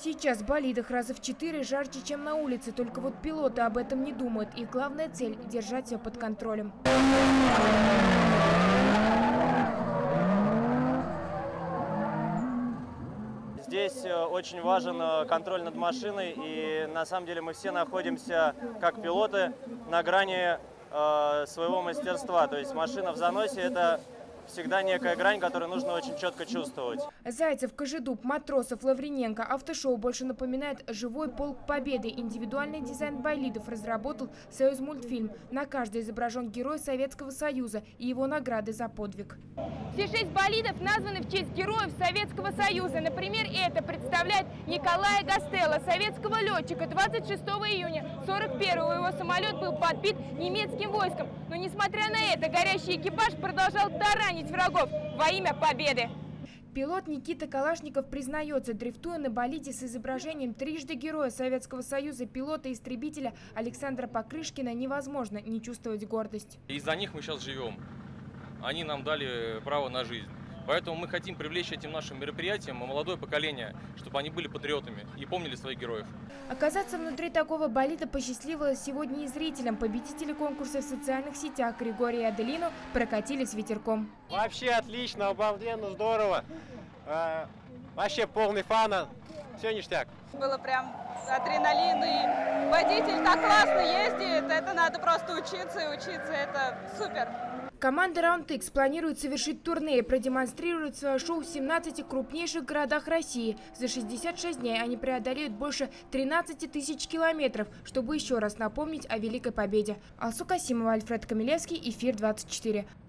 Сейчас в болидах раза в 4 жарче, чем на улице, только вот пилоты об этом не думают. Их главная цель – держать все под контролем. Здесь очень важен контроль над машиной, и на самом деле мы все находимся, как пилоты, на грани своего мастерства. То есть машина в заносе – это всегда некая грань, которую нужно очень четко чувствовать. Зайцев, Кожедуб, Матросов, Лавриненко. Автошоу больше напоминает живой полк победы. Индивидуальный дизайн болидов разработал Союзмультфильм. На каждой изображен герой Советского Союза и его награды за подвиг. Все 6 болидов названы в честь героев Советского Союза. Например, это представляет Николая Гастелло, советского летчика. 26 июня 41-го его самолет был подбит немецким войском. Но несмотря на это, горящий экипаж продолжал таранить врагов во имя победы. Пилот Никита Калашников признается, дрифтуя на болиде с изображением трижды героя Советского Союза, пилота-истребителя Александра Покрышкина, невозможно не чувствовать гордость. Из-за них мы сейчас живем. Они нам дали право на жизнь. Поэтому мы хотим привлечь этим нашим мероприятием молодое поколение, чтобы они были патриотами и помнили своих героев. Оказаться внутри такого болида посчастливилось сегодня и зрителям. Победители конкурса в социальных сетях Григорий и Аделину прокатились ветерком. Вообще отлично, обалденно, здорово. Вообще полный фана, все ништяк. Было прям адреналин, и водитель так классно ездит, это надо просто учиться и учиться, это супер. Команда Round X планирует совершить турне и продемонстрировать свое шоу в 17 крупнейших городах России. За 66 дней они преодолеют больше 13 тысяч километров, чтобы еще раз напомнить о Великой Победе. Алсу Касимова, Альфред Камилевский, Эфир 24.